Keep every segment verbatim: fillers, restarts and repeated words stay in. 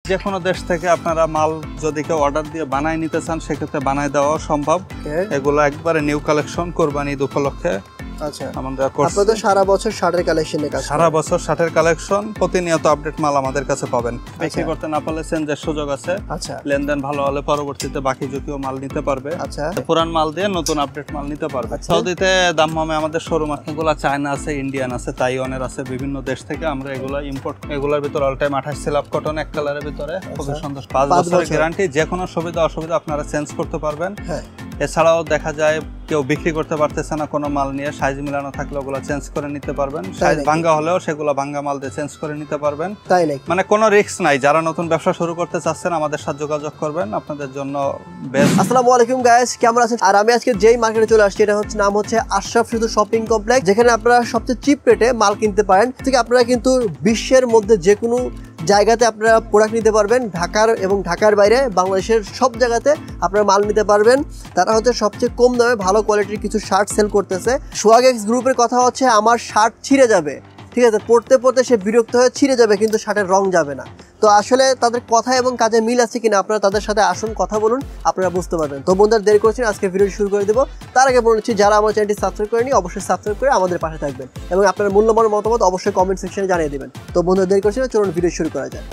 যে কোনো দেশ থেকে আপনারা মাল যদি কেউ অর্ডার দিয়ে বানাই নিতে চান সেক্ষেত্রে বানাই দেওয়া সম্ভব। এগুলো একবারে নিউ কালেকশন কোরবানি ঈদ উপলক্ষে। আচ্ছা, আপনাদের সারা বছর শার্টের কালেকশনের কাজ সারা বছর শার্টের কালেকশন, প্রতিনিয়ত আপডেট মাল আমাদের কাছে পাবেন। বিক্রি করতে না পারলে চেঞ্জের সুযোগ আছে। আচ্ছা, লেনদেন ভালো হলে পরবর্তীতে বাকি যদিও মাল নিতে পারবে। আচ্ছা, পুরান মাল দিয়ে নতুন আপডেট মাল নিতে পারবে। সৌদিতে দাম্মামে আমাদের শোরুম আছে, এগুলা চায়না আছে, ইন্ডিয়ান আছে, তাইওয়ানের আছে, বিভিন্ন দেশ থেকে আমরা এগুলা ইম্পোর্ট। এগুলোর ভিতরে অল টাইম আঠাশ সিলাপ কটন এক কালারের ভিতরে, খুবই সুন্দর, পাঁচ বছরের গ্যারান্টি। যে কোনো সুবিধা অসুবিধা আপনারা চেঞ্জ করতে পারবেন। এছাড়াও দেখা যায় কেউ বিক্রি করতে পারতেছে না কোনো মাল নিয়ে, সাইজ মিলানো থাকলে ওগুলো চেঞ্জ করে নিতে পারবেন। সাইজ ভাঙ্গা হলেও সেগুলো ভাঙ্গা মাল দিয়ে চেঞ্জ করে নিতে পারবেন। তাই নাকি? মানে কোনো রিস্ক নাই। যারা নতুন ব্যবসা শুরু করতে চাচ্ছেন আমাদের সাথে যোগাযোগ করবেন, আপনাদের জন্য বেস্ট। আসসালামু আলাইকুম গাইস, কেমন আছেন? আর আমি আজকে যেই মার্কেটে চলে আসছি এটা হচ্ছে নাম হচ্ছে আশরাফ সেতু শপিং কমপ্লেক্স, যেখানে আপনারা সবচেয়ে চিপ রেটে মাল কিনতে পারেন। থেকে আপনারা কিন্তু বিশ্বের মধ্যে যে কোনো জায়গাতে আপনারা প্রোডাক্ট নিতে পারবেন। ঢাকার এবং ঢাকার বাইরে বাংলাদেশের সব জায়গাতে আপনারা মাল নিতে পারবেন। তারা হচ্ছে সবচেয়ে কম দামে ভালো কোয়ালিটির কিছু শার্ট সেল করতেছে। সোয়াগ এক্স গ্রুপের কথা হচ্ছে আমার শার্ট ছিঁড়ে যাবে, ঠিক আছে, পড়তে পড়তে সে বিরক্ত হয়ে ছিঁড়ে যাবে, কিন্তু শার্টের রং যাবে না। তো আসলে তাদের কথা এবং কাজে মিল আছে কিনা আপনারা তাদের সাথে আসুন, কথা বলুন, আপনারা বুঝতে পারবেন। তো বন্ধুরা দেরি করছেন, আজকে ভিডিও শুরু করে দেবো। তার আগে বলছি যারা আমার চ্যানেলটি সাবস্ক্রাইব করেনি অবশ্যই সাবস্ক্রাইব করে আমাদের পাশে থাকবেন এবং আপনার মূল্যবান মতামত অবশ্যই কমেন্ট সেকশনে জানিয়ে দেবেন। তো বন্ধুরা দেরি করছেন, চলুন ভিডিও শুরু করা যায়।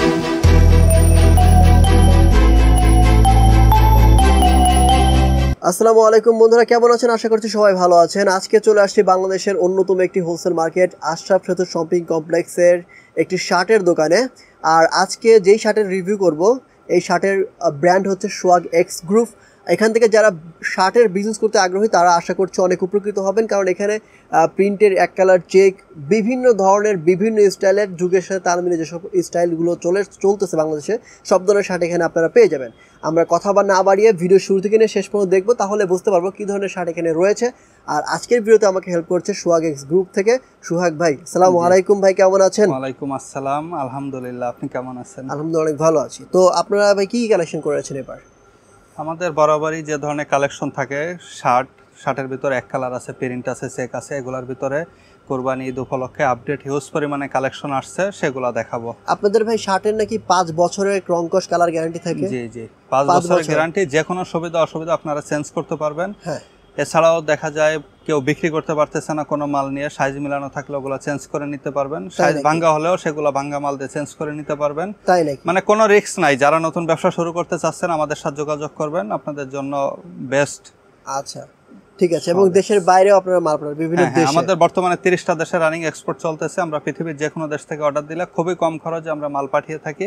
আসসালামু আলাইকুম বন্ধুরা, কেমন আছেন? আশা করছি সবাই ভালো আছেন। আজকে চলে আসছি বাংলাদেশের অন্যতম একটি হোলসেল মার্কেট আশরাফ সেতু শপিং কমপ্লেক্সের একটি শার্টের দোকানে। আর আজকে যেই শার্টের রিভিউ করব এই শার্টের ব্র্যান্ড হচ্ছে সোয়াগ এক্স গ্রুপ। এখান থেকে যারা শার্টের বিজনেস করতে আগ্রহী তারা আশা করছি অনেক উপকৃত হবেন, কারণ এখানে প্রিন্টের এক কালার চেক, বিভিন্ন ধরনের বিভিন্ন স্টাইলের যুগের সাথে তাল মিলে যেসব স্টাইলগুলো চলে চলতেছে বাংলাদেশে সব ধরনের শার্ট এখানে আপনারা পেয়ে যাবেন। আমরা কথা বা না বাড়িয়ে ভিডিও শুরু থেকে নিয়ে শেষ পর্যন্ত দেখবো, তাহলে বুঝতে পারবো কী ধরনের শার্ট এখানে রয়েছে। আর আজকের ভিডিওতে আমাকে হেল্প করছে সোয়াগ এক্স গ্রুপ থেকে সোহাগ ভাই। আসসালামু আলাইকুম ভাই, কেমন আছেন? ওয়ালাইকুম আসসালাম, আলহামদুলিল্লাহ, আপনি কেমন আছেন? আলহামদুলিল্লাহ অনেক ভালো আছি। তো আপনারা ভাই কী কালেকশন করেছেন এবার? আমাদের বরাবরই যে ধরনের কালেকশন থাকে, শার্ট শার্টের ভিতরে এক কালার আছে, প্রিন্ট আছে, চেক আছে, এগুলোর ভিতরে কোরবানি ঈদ উপলক্ষে আপডেট হিউজ পরিমাণে কালেকশন আসছে, সেগুলো দেখাবো। আপনাদের ভাই শার্টের নাকি পাঁচ বছরের রংকশ কালার গ্যারান্টি থাকে? জি জি, পাঁচ বছরের গ্যারান্টি। যে কোনো সুবিধা অসুবিধা আপনারা চেঞ্জ করতে পারবেন। হ্যাঁ, এছাড়াও দেখা যায় কেউ বিক্রি করতে পারতেছে না কোনো মাল নিয়ে, সাইজ মিলানো থাকলে ওগুলো চেঞ্জ করে নিতে পারবেন। সাইজ ভাঙ্গা হলেও সেগুলো ভাঙ্গা মাল দিয়ে চেঞ্জ করে নিতে পারবেন। তাই নাকি? মানে কোনো রিস্ক নাই। যারা নতুন ব্যবসা শুরু করতে চাচ্ছেন আমাদের সাথে যোগাযোগ করবেন, আপনাদের জন্য বেস্ট। আচ্ছা, ঠিক আছে। এবং দেশের বাইরেও আপনারা মাল পাঠান বিভিন্ন দেশে? আমাদের বর্তমানে তিরিশটা দেশে রানিং এক্সপোর্ট চলতেছে। আমরা পৃথিবীর যে কোনো দেশ থেকে অর্ডার দিলে খুবই কম খরচে আমরা মাল পাঠিয়ে থাকি।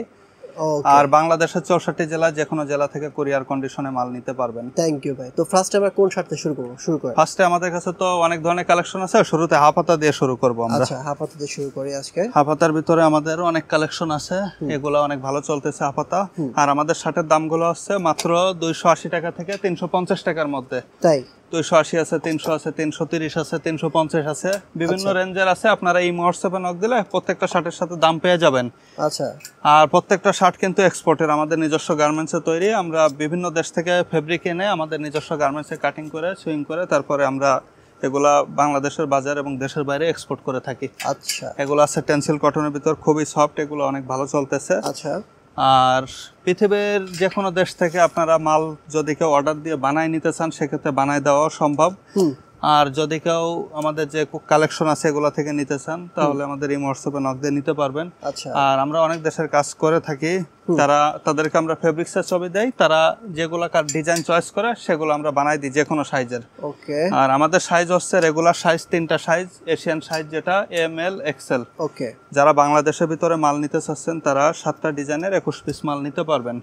আর বাংলাদেশের চৌষট্টি জেলা যে কোনো জেলা থেকে কুরিয়ার কন্ডিশনে মাল নিতে পারবেন। থ্যাংক ইউ ভাই। তো ফার্স্ট আমরা কোন শার্ট থেকে শুরু করব? শুরু করি। ফার্স্টে আমাদের কাছে তো অনেক ধরনের কালেকশন আছে, শুরুতে হাফাতা দিয়ে শুরু করব আমরা। আচ্ছা, হাফাতা দিয়ে শুরু করি আজকে। হাফাতার ভিতরে আমাদের অনেক কালেকশন আছে, এগুলো অনেক ভালো চলতেছে হাফাতা। আর আমাদের শার্টের দামগুলো হচ্ছে মাত্র দুইশো আশি টাকা থেকে তিনশো পঞ্চাশ টাকার মধ্যে। তাই? দুইশো আশি আছে, তিনশো আছে, তিনশো তিরিশ আছে, তিনশো পঞ্চাশ আছে, বিভিন্ন রেঞ্জের আছে। আপনারা এই হোয়াটসঅ্যাপে নক দিলে প্রত্যেকটা শার্টের সাথে দাম পেয়ে যাবেন। আচ্ছা। আর প্রত্যেকটা শার্ট কিন্তু এক্সপোর্টের, আমাদের নিজস্ব গার্মেন্টসে তৈরি। আমরা বিভিন্ন দেশ থেকে ফেব্রিক এনে আমাদের নিজস্ব গার্মেন্টসে কাটিং করে সুইং করে তারপরে আমরা এগুলা বাংলাদেশের বাজার এবং দেশের বাইরে এক্সপোর্ট করে থাকি। আচ্ছা। এগুলো আছে টেনসিল কটনের ভিতর, খুবই সফট, এগুলো অনেক ভালো চলতেছে। আচ্ছা। আর পৃথিবীর যে কোনো দেশ থেকে আপনারা মাল যদি কেউ অর্ডার দিয়ে বানাই নিতে চান সেক্ষেত্রে বানাই দেওয়া সম্ভব। আর যদি কেউ আমাদের যে কালেকশন আছে এগুলো থেকে নিতে চান তাহলে আমাদের এই হোয়াটসঅ্যাপে নক দিয়ে নিতে পারবেন। আর আমরা অনেক দেশের কাজ করে থাকি, তারা তাদেরকে আমরা ফেব্রিক্সের ছবি দেই, তারা যেগুলো ডিজাইন চয়েস করে সেগুলো আমরা বানাই দিই যে কোনো সাইজের। ওকে। আর আমাদের সাইজ হচ্ছে রেগুলার সাইজ তিনটা সাইজ, এশিয়ান সাইজ যেটা এম এল এক্সেল। ওকে। যারা যারা বাংলাদেশের ভিতরে মাল নিতে চাচ্ছেন তারা সাতটা ডিজাইনের একুশ পিস মাল নিতে পারবেন।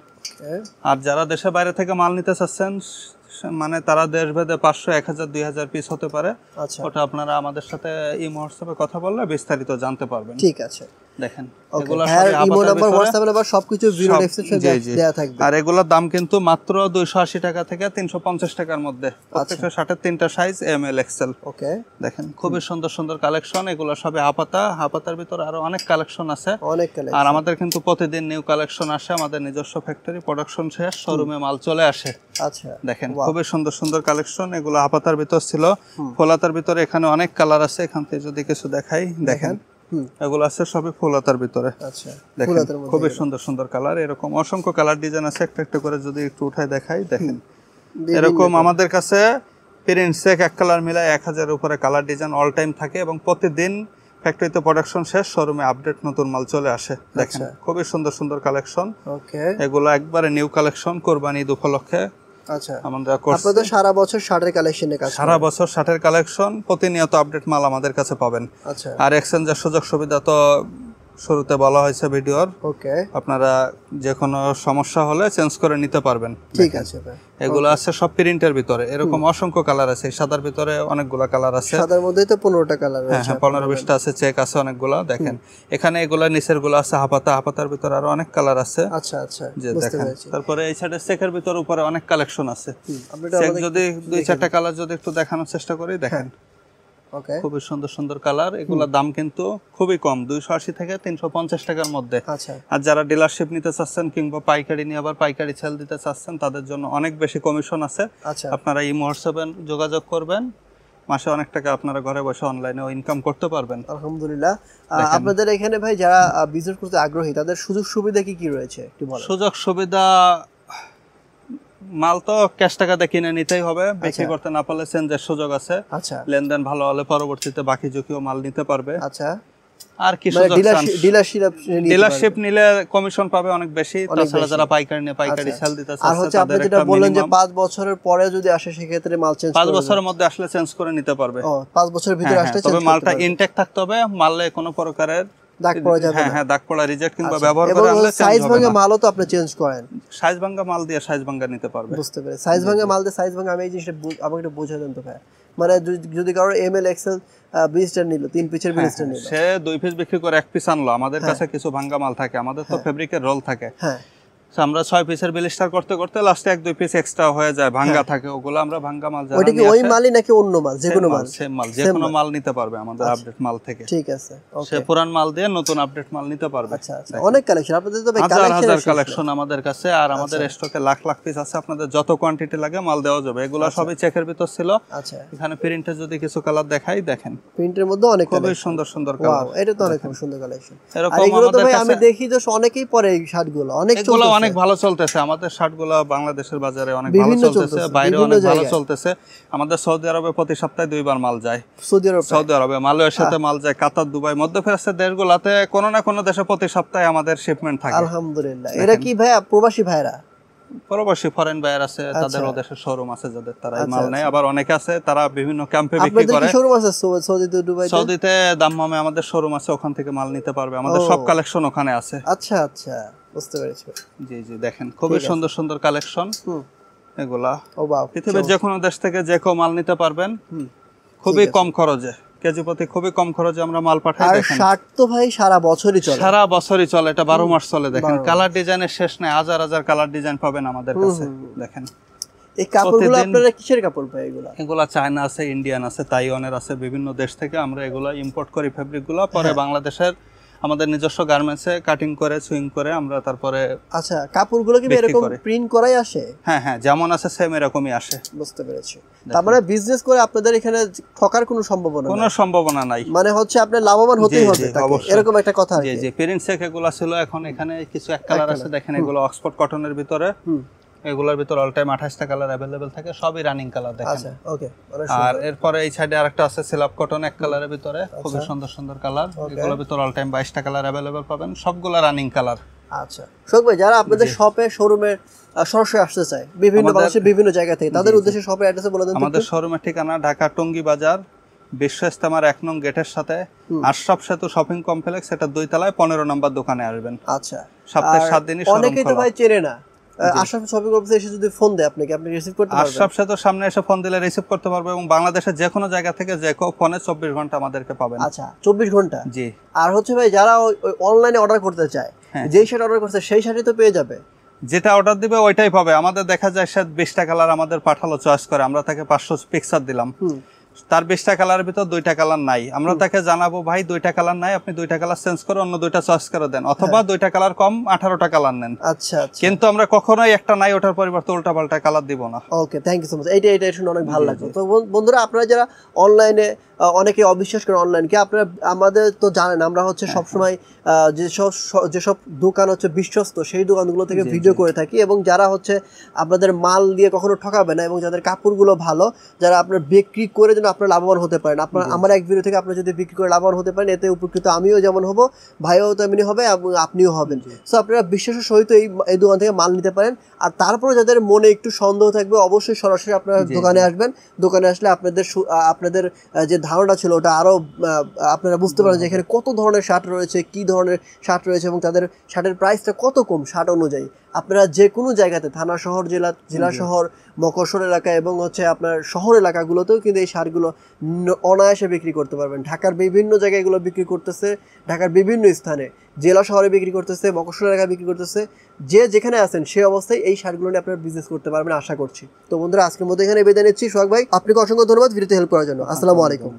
আর যারা দেশের বাইরে থেকে মাল নিতে চাচ্ছেন মানে তারা দেশভেদে পাঁচশো, এক হাজার, দুই হাজার পিস হতে পারে। ওটা আপনারা আমাদের সাথে এই হোয়াটসঅ্যাপে কথা বললে বিস্তারিত জানতে পারবেন। ঠিক আছে। দেখেন এগুলো ইমো নাম্বার, হোয়াটসঅ্যাপ নাম্বার সবকিছু ভিডিও ডেসক্রিপশনে দেয়া থাকবে। আর এগুলোর দাম কিন্তু মাত্র দুইশো আশি টাকা থেকে তিনশো পঞ্চাশ টাকার মধ্যে। প্রত্যেকটা শার্টের তিনটা size, M L XL. Okay. দেখেন খুবই সুন্দর সুন্দর কালেকশন, এগুলো সবই হাফাতা। হাফাতার ভিতরে আরো অনেক কালেকশন আছে, অনেক কালেকশন। আর আমাদের কিন্তু প্রতিদিন নিউ কালেকশন আসে, আমাদের নিজস্ব ফ্যাক্টরি, প্রোডাকশন শেষ, শোরুমে মাল চলে আসে। আচ্ছা। দেখেন খুবই সুন্দর সুন্দর কালেকশন, এগুলো হাফাতার ভিতর ছিল। ফোলাতার ভিতরে এখানে অনেক কালার আছে, এখান থেকে যদি কিছু দেখাই, দেখেন এগুলো আছে সবই ফুল হাতার ভিতরে। আচ্ছা, দেখেন খুবই সুন্দর সুন্দর কালার, এরকম অসংখ্য কালার ডিজাইন আছে। একটা একটা করে যদি একটু উঠায় দেখাই, দেখেন এরকম আমাদের কাছে প্রিন্ট সেক এক কালার মিলায় এক হাজারের উপরে কালার ডিজাইন অল টাইম থাকে এবং প্রতিদিন ফ্যাক্টরিতে প্রোডাকশন শেষ, শোরুমে আপডেট নতুন মাল চলে আসে। দেখেন খুবই সুন্দর সুন্দর কালেকশন। ওকে, এগুলো একবারে নিউ কালেকশন কোরবানি ঈদ উপলক্ষে। আচ্ছা, আমরা করছি আপনাদের সারা বছর শার্টের কালেকশনে কাজ, সারা বছর শার্টের কালেকশন, প্রতিনিয়ত আপডেট মাল আমাদের কাছে পাবেন। আচ্ছা, আর এক্সচেঞ্জের সুযোগ সুবিধা তো শুরুতে বলা হয়েছে ভিডিওর। ওকে, আপনারা যে কোনো সমস্যা হলে চেঞ্জ করে নিতে পারবেন। ঠিক আছে ভাই। এগুলো আছে সব প্রিন্টের ভিতরে, এরকম অসংখ্য কালার আছে। সাদার ভিতরে অনেকগুলা কালার আছে, সাদার মধ্যেই তো পনেরোটা কালার আছে। হ্যাঁ, পনেরো বিশটা আছে, চেক আছে অনেকগুলা। দেখেন এখানে এগুলা নিচের গুলো আছে হাপাতা, হাপাতার ভিতরে আরো অনেক কালার আছে। আচ্ছা আচ্ছা, যে দেখেন তারপরে এই সাইডে চেকের ভিতর উপরে অনেক কালেকশন আছে। আপনি চেক যদি দুই চারটা কালার যদি একটু দেখানোর চেষ্টা করি, দেখেন ওকে, খুবই সুন্দর সুন্দর কালার। এগুলোর দাম কিন্তু খুবই কম, দুইশো আশি থেকে তিনশো পঞ্চাশ টাকার মধ্যে। আচ্ছা, আর যারা ডিলারশিপ নিতে চাচ্ছেন কিংবা পাইকারি নিয়ে আবার পাইকারি সেল দিতে চাচ্ছেন, তাদের জন্য অনেক বেশি কমিশন আছে। আচ্ছা, আপনারা এই হোয়াটসঅ্যাপে যোগাযোগ করবেন, মাসে অনেক টাকা আপনারা ঘরে বসে অনলাইনেও ইনকাম করতে পারবেন। আলহামদুলিল্লাহ। আপনাদের এখানে ভাই যারা বিজনেস করতে আগ্রহী, তাদের সুযোগ সুবিধা কি কি রয়েছে একটু বলেন। সুযোগ সুবিধা, মাল তো ক্যাশ টাকাতে কিনে নিতেই হবে, বিক্রি করতে না পারলে চেঞ্জের সুযোগ আছে। আচ্ছা, লেনদেন ভালো হলে পরবর্তীতে বাকি ঝুঁকিও মাল নিতে পারবে। আচ্ছা, আর কি সুযোগ, ডিলারশিপ ডিলারশিপ নিলে কমিশন পাবে অনেক বেশি। তাছাড়া যারা পাইকারি নিয়ে পাইকারি সেল দিতে চাচ্ছে, আর হচ্ছে আপনি যেটা বললেন যে পাঁচ বছরের পরে যদি আসে সেক্ষেত্রে মাল চেঞ্জ, পাঁচ বছরের মধ্যে আসলে চেঞ্জ করে নিতে পারবে। ও, পাঁচ বছরের ভিতরে আসলে তবে মালটা ইনটেক থাকতে হবে, মালে কোনো প্রকারের দাগ পড়া যাবে না। হ্যাঁ হ্যাঁ, দাগ পড়া, রিজেক্ট কিংবা ব্যবহার করে আনলে সাইজ ভাঙা মালও তো আপনি চেঞ্জ করেন। সাইজ ভাঙা মাল দিয়ে সাইজ ভাঙা নিতে পারবে। বুঝতে পেরে, সাইজ ভাঙা মাল দিয়ে সাইজ ভাঙা, আমি এই জিনিসটা আমাকে একটু বুঝিয়ে দেন তো ভাই। মানে যদি কারো এম এল এক্সেল বিশটা নিল, তিন পিসের বিশটা নিল, সে দুই পিস বিক্রি করে এক পিস আনলো, আমাদের কাছে কিছু ভাঙা মাল থাকে, আমাদের তো ফেব্রিকের রোল থাকে। হ্যাঁ, আমরা ছয় পিসের বিলিস্টার করতে করতে লাস্টে এক দুই পিস এক্সট্রা হয়ে যায়, ভাঙা থাকে, ওগুলো আমরা ভাঙা মাল জানি। ওইটা কি ওই মালই নাকি অন্য মাল? যে কোনো মাল, সেম মাল, যে কোনো মাল নিতে পারবে আমাদের আপডেট মাল থেকে। ঠিক আছে, ওকে, সে পুরান মাল দিয়ে নতুন আপডেট মাল নিতে পারবে। আচ্ছা আচ্ছা, অনেক কালেকশন আপনাদের তো ভাই, হাজার হাজার কালেকশন আমাদের কাছে, আর আমাদের স্টকে লাখ লাখ পিস আছে। আপনাদের যত কোয়ান্টিটি লাগে মাল দেওয়া যাবে। এগুলো সবই চেকের ভিতর ছিল। আচ্ছা, এখানে প্রিন্টে যদি কিছু কালার দেখাই, দেখেন প্রিন্টের মধ্যে অনেক খুবই সুন্দর সুন্দর কালার। এটা তো অনেক সুন্দর কালেকশন। এরকম আমাদের কাছে আমি দেখি যে অনেকেই পরে এই শার্টগুলো অনেক চলতেছে, এগুলো অনেক ভালো চলতেছে। আমাদের শার্টগুলো বাংলাদেশের বাজারে অনেক ভালো চলতেছে, বাইরে অনেক ভালো চলতেছে। আমাদের সৌদি আরবে প্রতি সপ্তাহে দুইবার মাল যায়। সৌদি আরব, সৌদি আরবে মালয়েশিয়াতে মাল যায়, কাতার, দুবাই, মধ্যপ্রাচ্যের দেশগুলোতে কোনো না কোনো দেশে প্রতি সপ্তাহে আমাদের শিপমেন্ট থাকে। আলহামদুলিল্লাহ। এরা কি ভাই প্রবাসী ভাইরা? প্রবাসী ফরেন বায়ার আছে, তাদের ওদেশের শোরুম আছে যাদের তারা মাল নেয়। আবার অনেক আছে তারা বিভিন্ন ক্যাম্পে বিক্রি করে। শোরুম আছে সৌদিতে, দুবাইতে? সৌদিতে দাম্মামে আমাদের শোরুম আছে, ওখান থেকে মাল নিতে পারবে। আমাদের সব কালেকশন ওখানে আছে। আচ্ছা আচ্ছা, বুঝতে পেরেছি। জি জি, দেখেন খুবই সুন্দর সুন্দর কালেকশন এগুলা। ও বাহ, পৃথিবীর যে কোনো দেশ থেকে যে কেউ মাল নিতে পারবেন, খুবই কম খরচে, কেজি প্রতি খুবই কম খরচে আমরা মাল পাঠাই। দেখেন শার্ট তো ভাই সারা বছরই চলে, সারা বছরই চলে, এটা বারো মাস চলে। দেখেন কালার ডিজাইনের শেষ নাই, হাজার হাজার কালার ডিজাইন পাবেন আমাদের কাছে। দেখেন এই কাপড়গুলো আপনারা কিসের কাপড় ভাই? এগুলা এগুলা চায়না আছে, ইন্ডিয়ান আছে, তাইওয়ানের আছে, বিভিন্ন দেশ থেকে আমরা এগুলা ইম্পোর্ট করি ফেব্রিকগুলো, পরে বাংলাদেশের আমাদের নিজস্ব গার্মেন্টসে কাটিং করে সুইং করে আমরা তারপরে। আচ্ছা, কাপড়গুলো কি এরকম প্রিন্ট করাই আসে? হ্যাঁ হ্যাঁ, যেমন আছে সেম এরকমই আসে। বুঝতে পেরেছি। তারপরে বিজনেস করে আপনাদের এখানে ঠকার কোনো সম্ভাবনা কোনো সম্ভাবনা নাই, মানে হচ্ছে আপনি লাভবান হতেই হবে এরকম একটা কথা। জি জি, প্রিন্ট সেক এগুলো ছিল, এখন এখানে কিছু এক কালার আছে। দেখেন এগুলো অক্সফোর্ড কটনের ভিতরে, এগুলোর ভিতর অল টাইম আঠাশটা কালার अवेलेबल থাকে, সবই রানিং কালার। দেখেন আচ্ছা, ওকে। আর এরপরে এই সাইডে আরেকটা আছে সিলাপ কটন এক কালারের ভিতরে, খুবই সুন্দর সুন্দর কালার। এগুলোর ভিতর অল টাইম বাইশটা কালার अवेलेबल পাবেন, সবগুলা রানিং কালার। আচ্ছা শোক ভাই, যারা আপনাদের শপে শোরুমে সরাসরি আসতে চায় বিভিন্ন বাংলাদেশের বিভিন্ন জায়গা থেকে, তাদের উদ্দেশ্যে শপের অ্যাড্রেস বলে দেন। আমাদের শোরুমের ঠিকানা ঢাকা টঙ্গী বাজার, বিশ্ব ইস্তেমার এক নং গেটের সাথে আশরাফ সেতু শপিং কমপ্লেক্স, এটা দুই তলায় পনেরো নম্বর দোকানে আসবেন। আচ্ছা, সপ্তাহে সাত দিনই শোরুম খোলা। অনেকেই তো ভাই চেনে না আশরাফ শপিং কমপ্লেক্সে এসে যদি ফোন দেয় আপনাকে, আপনি রিসিভ করতে পারবেন? আশরাফ সেতুর সামনে এসে ফোন দিলে রিসিভ করতে পারবে, এবং বাংলাদেশের যে কোনো জায়গা থেকে যে কেউ ফোনে চব্বিশ ঘন্টা আমাদেরকে পাবেন। আচ্ছা, চব্বিশ ঘন্টা? জি। আর হচ্ছে ভাই যারা অনলাইনে অর্ডার করতে চায়, যেই শার্ট অর্ডার করছে সেই শার্টই তো পেয়ে যাবে? যেটা অর্ডার দিবে ওইটাই পাবে। আমাদের দেখা যায় সে বিশটা কালার আমাদের পাঠালো, চয়েস করে, আমরা তাকে পাঁচশো পিকচার দিলাম, তার বিশটা কালারের ভিতর দুইটা কালার নাই, আমরা তাকে জানাবো ভাই দুইটা কালার নাই, আপনি দুইটা কালার চেঞ্জ করে অন্য দুইটা চয়েস করে দেন, অথবা দুইটা কালার কম আঠারোটা কালার নেন। আচ্ছা আচ্ছা, কিন্তু আমরা কখনোই একটা নাই ওটার পরিবর্তে উল্টা পাল্টা কালার দিব না। Okay, thank you so much. এইটা এটা শুনে অনেক ভালো লাগলো। তো বন্ধুরা, আপনারা যারা অনলাইনে অনেকে অবিশ্বাস করেন অনলাইনকে, আপনারা আমাদের তো জানেন আমরা হচ্ছে সবসময় যেসব যেসব দোকান হচ্ছে বিশ্বস্ত সেই দোকানগুলো থেকে ভিডিও করে থাকি, এবং যারা হচ্ছে আপনাদের মাল দিয়ে কখনো ঠকাবে না, এবং যাদের কাপড়গুলো ভালো, যারা আপনার বিক্রি করে যেন আপনারা লাভবান হতে পারেন। আপনার আমার এক ভিডিও থেকে আপনারা যদি বিক্রি করে লাভবান হতে পারেন, এতে উপকৃত আমিও যেমন হব, ভাইও তেমনি হবে এবং আপনিও হবেন। সো আপনারা বিশ্বাসের সহিত এই এই দোকান থেকে মাল নিতে পারেন। আর তারপরে যাদের মনে একটু সন্দেহ থাকবে, অবশ্যই সরাসরি আপনারা দোকানে আসবেন। দোকানে আসলে আপনাদের আপনাদের যে ধারণা ছিল ওটা আরও আপনারা বুঝতে পারেন যে এখানে কত ধরনের শার্ট রয়েছে, কী ধরনের শার্ট রয়েছে, এবং তাদের শার্টের প্রাইসটা কত কম শার্ট অনুযায়ী। আপনারা যে কোনো জায়গাতে থানা শহর, জেলা জেলা শহর, মকসর এলাকা এবং হচ্ছে আপনার শহর এলাকাগুলোতেও কিন্তু এই শার্টগুলো অনায়াসে বিক্রি করতে পারবেন। ঢাকার বিভিন্ন জায়গায় এগুলো বিক্রি করতেছে, ঢাকার বিভিন্ন স্থানে, জেলা শহরে বিক্রি করতেছে, মকসর এলাকায় বিক্রি করতেছে। যে যেখানে আছেন সেই অবস্থায় এই শার্টগুলো নিয়ে আপনারা বিজনেস করতে পারবেন আশা করছি। তো বন্ধুরা, আজকের মধ্যে এখানে বিদায় নিচ্ছি। সোহাগ ভাই, আপনাকে অসংখ্য ধন্যবাদ ভিডিওতে হেল্প করার জন্য। আসসালামু আলাইকুম।